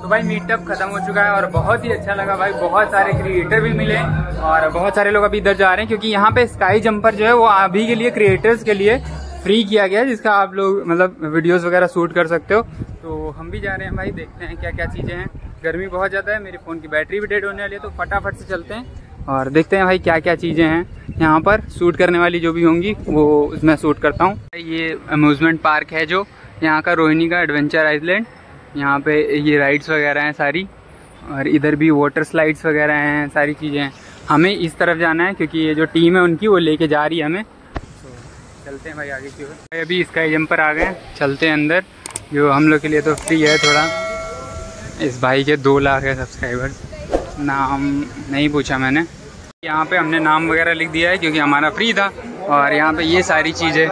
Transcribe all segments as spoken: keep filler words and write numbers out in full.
तो भाई मीटअप खत्म हो चुका है और बहुत ही अच्छा लगा भाई, बहुत सारे क्रिएटर भी मिले और बहुत सारे लोग अभी इधर जा रहे हैं क्योंकि यहाँ पे स्काई जंपर जो है वो अभी के लिए क्रिएटर्स के लिए फ्री किया गया है, जिसका आप लोग मतलब वीडियोस वगैरह शूट कर सकते हो। तो हम भी जा रहे हैं भाई, देखते हैं क्या क्या चीज़ें हैं। गर्मी बहुत ज़्यादा है, मेरे फ़ोन की बैटरी भी डेड होने वाली है, तो फटाफट से चलते हैं और देखते हैं भाई क्या क्या चीज़ें हैं यहाँ पर शूट करने वाली जो भी होंगी वो उसमें शूट करता हूँ। ये अम्यूज़मेंट पार्क है जो यहाँ का, रोहिणी का एडवेंचर आइलैंड। यहाँ पे ये राइड्स वगैरह हैं सारी, और इधर भी वाटर स्लाइड्स वगैरह हैं, सारी चीज़ें हैं। हमें इस तरफ जाना है क्योंकि ये जो टीम है उनकी वो लेके जा रही है हमें। तो चलते हैं भाई आगे की ओर। अभी स्काई जंपर आ गए, चलते हैं अंदर, जो हम लोग के लिए तो फ्री है थोड़ा। इस भाई के दो लाख है सब्सक्राइबर्स। नाम नहीं पूछा मैंने, यहाँ पे हमने नाम वगैरह लिख दिया है क्योंकि हमारा फ्री था। और यहाँ पे ये सारी चीज़ें,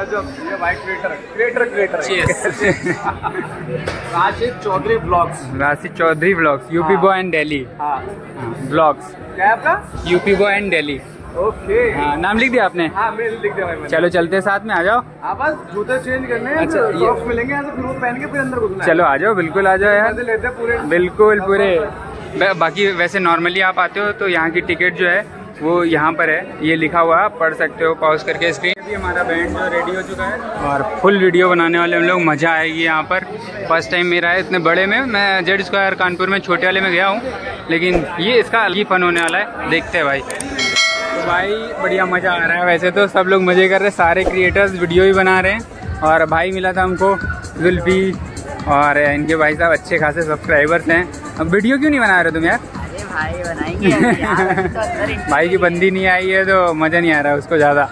Rashid Chaudhary blogs, Rashid Chaudhary blogs, UP boy and Delhi blogs. क्या आपका? UP boy and Delhi. Okay, हाँ नाम लिख दिया आपने? हाँ मैंने लिख दिया भाई। चलो चलते हैं साथ में, आ जाओ। आप बस जूते चेंज करने हैं, अच्छा, अच्छा, सॉक्स मिलेंगे यहाँ से, फिर वो पहन के फिर अंदर घुसना है। चलो आ जाओ, बिल्कुल आ जाओ यार, लेते हैं पूरे, बिल्कुल पूरे। बाकी वैसे नॉर्मली आप आते हो तो यहाँ की टिकट जो है वो यहाँ पर है, ये लिखा हुआ है, आप पढ़ सकते हो पॉज करके स्क्रीन। अभी हमारा बैंड जो रेडी हो चुका है और फुल वीडियो बनाने वाले हम लोग, मज़ा आएगी यहाँ पर। फर्स्ट टाइम मेरा है इतने बड़े में, मैं जेड स्क्वायर कानपुर में छोटे वाले में गया हूँ, लेकिन ये इसका अलग ही फन होने वाला है, देखते हैं भाई। तो भाई बढ़िया मज़ा आ रहा है, वैसे तो सब लोग मज़े कर रहे हैं, सारे क्रिएटर्स वीडियो भी बना रहे हैं। और भाई मिला था हमको जुल्फी, और इनके भाई साहब अच्छे खासे सब्सक्राइबर्स हैं। अब वीडियो क्यों नहीं बना रहे तुम यार? भाई बनाएंगे यार, तो अंदर भाई की बंदी नहीं आई है तो मज़ा नहीं आ रहा है उसको ज़्यादा।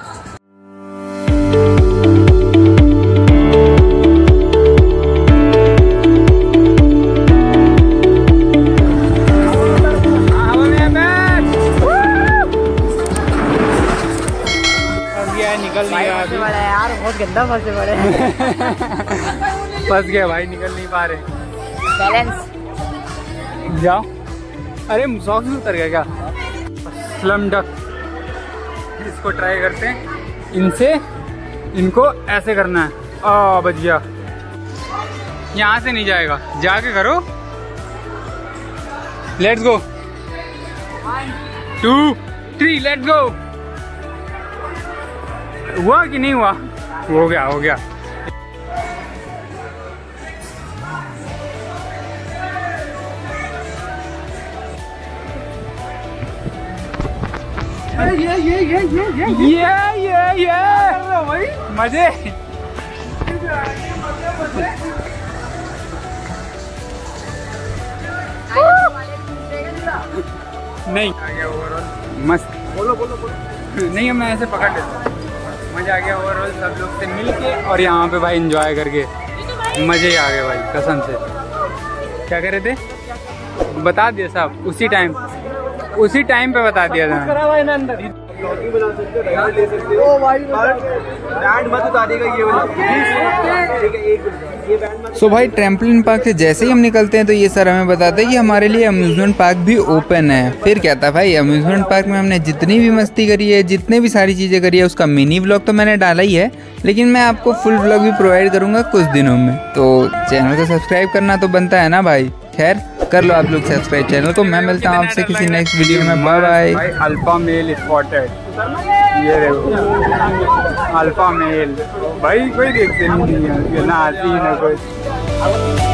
निकल नहीं रहा अभी यार, बहुत गंदा फंसे पड़े। फंस गया भाई, निकल नहीं पा रहे। बैलेंस जाओ। अरे सॉक्स में उतर गया क्या? स्लम डक, इसको ट्राई करते हैं। इनसे इनको ऐसे करना है। आ बच गया, यहाँ से नहीं जाएगा, जाके करो। Let's go, two three let's go. हुआ कि नहीं हुआ? हो गया हो गया। ये ये ये ये ये ये ये ये भाई मजे। नहीं आ गया ओवरऑल मस्त। बोलो बोलो बोलो। नहीं मैं ऐसे पकड़ लेता हूँ, मजा आ गया ओवरऑल सब लोग से मिल के, और यहाँ पे भाई एंजॉय करके मजे ही आ गए भाई कसम से। क्या कर रहे थे? बता दिया साहब, उसी टाइम उसी टाइम पे बता दिया था। बना सकते हो, ब्रांड ले सकते हो, ब्रांड मत उतारिएगा ये वाला। ठीक है, एक ये ब्रांड मत। सो भाई ट्रैम्पोलिन पार्क से जैसे ही हम निकलते हैं तो ये सर हमें बताते हैं कि हमारे लिए अम्यूजमेंट पार्क भी ओपन है। फिर क्या था भाई, अम्यूजमेंट पार्क में हमने जितनी भी मस्ती करी है, जितने भी सारी चीज़ें करी है, उसका मिनी व्लॉग तो मैंने डाला ही है, लेकिन मैं आपको फुल व्लॉग भी प्रोवाइड करूँगा कुछ दिनों में। तो चैनल को सब्सक्राइब करना तो बनता है ना भाई, खैर कर लो आप लोग सब्सक्राइब चैनल को। मैं मिलता हूँ आपसे किसी नेक्स्ट वीडियो में, बाय बाय। भाई अल्फा मेल स्पॉटेड, ये देखो अल्फा मेल भाई, कोई देखते नहीं है ना, आती ना कोई।